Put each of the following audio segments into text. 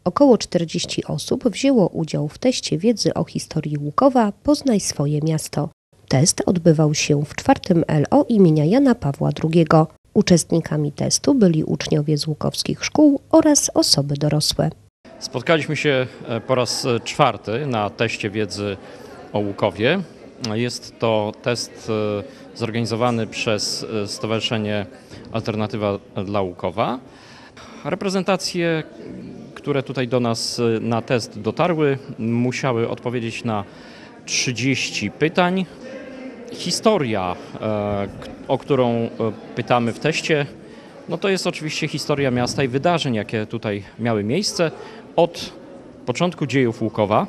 Około 40 osób wzięło udział w teście wiedzy o historii Łukowa Poznaj swoje miasto. Test odbywał się w 4. LO imienia Jana Pawła II. Uczestnikami testu byli uczniowie z łukowskich szkół oraz osoby dorosłe. Spotkaliśmy się po raz 4. na teście wiedzy o Łukowie. Jest to test zorganizowany przez Stowarzyszenie Alternatywa dla Łukowa. Reprezentacje, które tutaj do nas na test dotarły, musiały odpowiedzieć na 30 pytań. Historia, o którą pytamy w teście, no to jest oczywiście historia miasta i wydarzeń, jakie tutaj miały miejsce od początku dziejów Łukowa,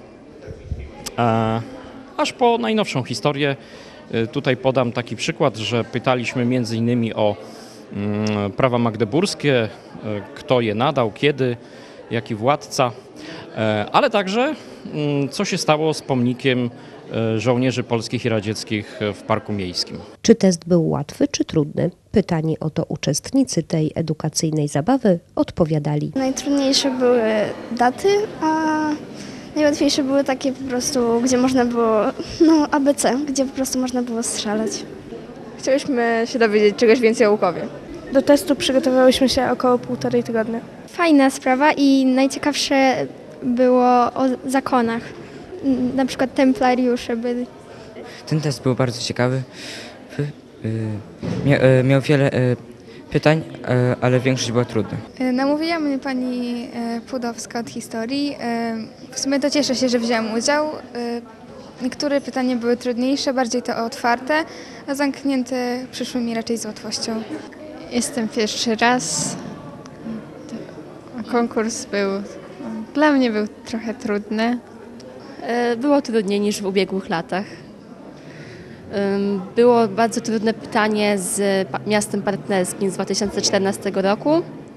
aż po najnowszą historię. Tutaj podam taki przykład, że pytaliśmy m.in. o prawa magdeburskie, kto je nadał, kiedy, jaki władca, ale także co się stało z pomnikiem żołnierzy polskich i radzieckich w Parku Miejskim. Czy test był łatwy czy trudny? Pytani o to uczestnicy tej edukacyjnej zabawy odpowiadali. Najtrudniejsze były daty, a najłatwiejsze były takie po prostu, gdzie można było, ABC, gdzie po prostu można było strzelać. Chcieliśmy się dowiedzieć czegoś więcej o Łukowie. Do testu przygotowałyśmy się około 1,5 tygodnia. Fajna sprawa i najciekawsze było o zakonach. Na przykład templariusze byli. Ten test był bardzo ciekawy. Miał wiele pytań, ale większość była trudna. Namówiła mnie pani Pudowska od historii. W sumie to cieszę się, że wzięłam udział. Niektóre pytania były trudniejsze, bardziej to otwarte, a zamknięte przyszły mi raczej z łatwością. Jestem pierwszy raz. Konkurs dla mnie był trochę trudny. Było trudniej niż w ubiegłych latach. Było bardzo trudne pytanie z miastem partnerskim z 2014 roku.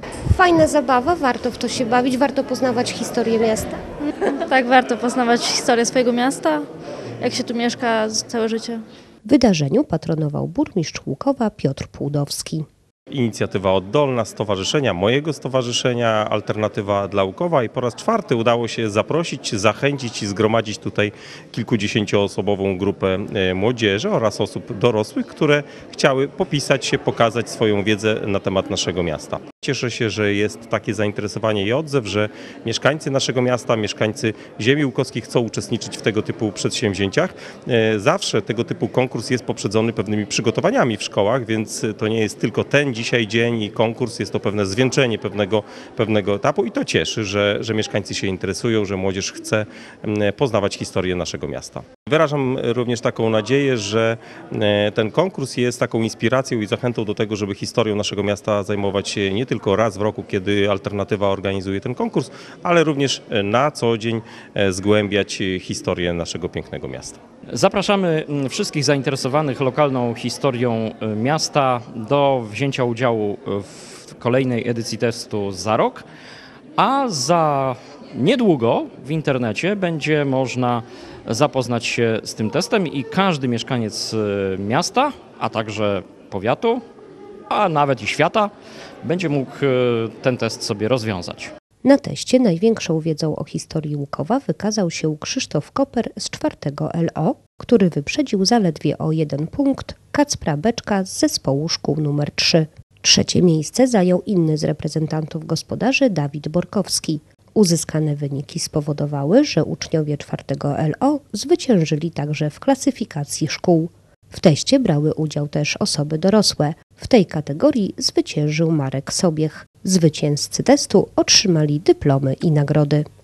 Fajna zabawa, warto w to się bawić, warto poznawać historię miasta. Tak, warto poznawać historię swojego miasta, jak się tu mieszka całe życie. Wydarzeniu patronował burmistrz Łukowa Piotr Płudowski. Inicjatywa oddolna stowarzyszenia, mojego stowarzyszenia Alternatywa dla Łukowa i po raz 4. udało się zaprosić, zachęcić i zgromadzić tutaj kilkudziesięcioosobową grupę młodzieży oraz osób dorosłych, które chciały popisać się, pokazać swoją wiedzę na temat naszego miasta. Cieszę się, że jest takie zainteresowanie i odzew, że mieszkańcy naszego miasta, mieszkańcy ziemi łukowskich chcą uczestniczyć w tego typu przedsięwzięciach. Zawsze tego typu konkurs jest poprzedzony pewnymi przygotowaniami w szkołach, więc to nie jest tylko ten dzisiaj dzień i konkurs, jest to pewne zwieńczenie pewnego etapu i to cieszy, że mieszkańcy się interesują, że młodzież chce poznawać historię naszego miasta. Wyrażam również taką nadzieję, że ten konkurs jest taką inspiracją i zachętą do tego, żeby historią naszego miasta zajmować się nie tylko raz w roku, kiedy Alternatywa organizuje ten konkurs, ale również na co dzień zgłębiać historię naszego pięknego miasta. Zapraszamy wszystkich zainteresowanych lokalną historią miasta do wzięcia udziału w kolejnej edycji testu za rok, a za niedługo w internecie będzie można zapoznać się z tym testem i każdy mieszkaniec miasta, a także powiatu, a nawet i świata będzie mógł ten test sobie rozwiązać. Na teście największą wiedzą o historii Łukowa wykazał się Krzysztof Koper z 4. LO, który wyprzedził zaledwie o 1 punkt Kacpra Beczka z zespołu szkół nr 3. Trzecie miejsce zajął inny z reprezentantów gospodarzy Dawid Borkowski. Uzyskane wyniki spowodowały, że uczniowie 4. LO zwyciężyli także w klasyfikacji szkół. W teście brały udział też osoby dorosłe. W tej kategorii zwyciężył Marek Sobiech. Zwycięzcy testu otrzymali dyplomy i nagrody.